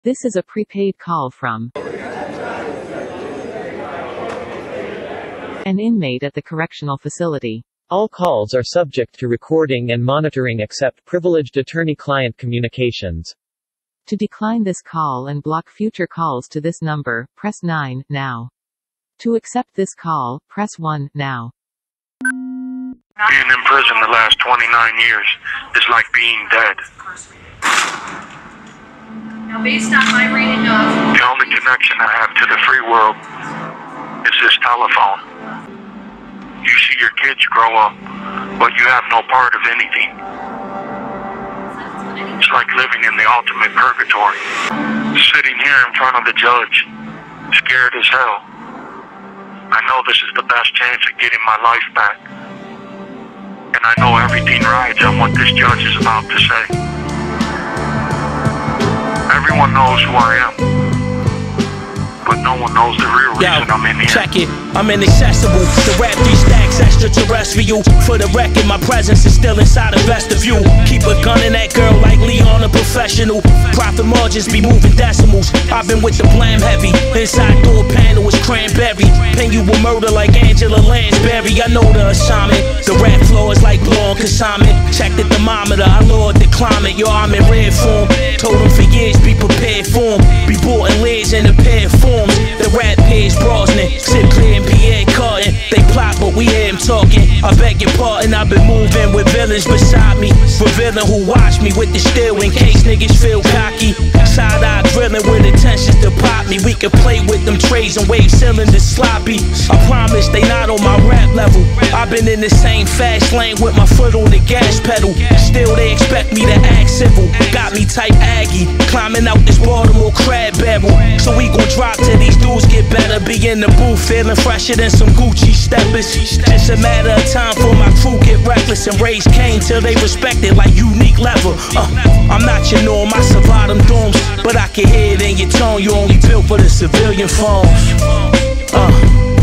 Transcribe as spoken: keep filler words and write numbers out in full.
This is a prepaid call from an inmate at the correctional facility. All calls are subject to recording and monitoring except privileged attorney-client communications. To decline this call and block future calls to this number, press nine now. To accept this call, press one now. Being in prison the last twenty-nine years is like being dead. Now, based on my reading of... The only connection I have to the free world is this telephone. You see your kids grow up, but you have no part of anything. It's like living in the ultimate purgatory. Sitting here in front of the judge, scared as hell. I know this is the best chance of getting my life back. And I know everything rides on what this judge is about to say. Everyone knows who I am, but no one knows the real reason Yo, I'm in here. Check it, I'm inaccessible. The rap three stacks extraterrestrial. For the record, my presence is still inside the vestibule. Keep a gun in that girl like Leon, a professional. Profit margins be moving decimals. I've been with the blam heavy. Inside door panel is cranberry. Pin you will murder like Angela Lansbury. I know the assignment. The rap floor is like blowing consignment. Check the thermometer, I lowered the climate. Yo, I'm in red form. Told them for years, be prepared for 'em. Be bought in layers in a pair of forms. The rap page Brosnan, sit clear and Pierre Carton. They plot, but we hear him talking. I beg your pardon, I've been moving with villains beside me. Revealing who watch me with the steel in case niggas feel cocky. Side eye drilling with intentions to pop me. We can play with them trays and wave cylinders sloppy. I promise they not on my rap level. I've been in the same fast lane with my foot on the gas pedal. Still they expect me to act civil. Got me type Aggie, climbing out this Baltimore crab barrel. So we gon' drop till these dudes get better. Be in the booth feeling fresher than some Gucci steppers. Just a matter of time for my crew get reckless and raise Cain till they respect it like unique level. Uh, I'm not your norm, I survive them dorms, but I can hear it in your tone. You only built for the civilian phones. Uh.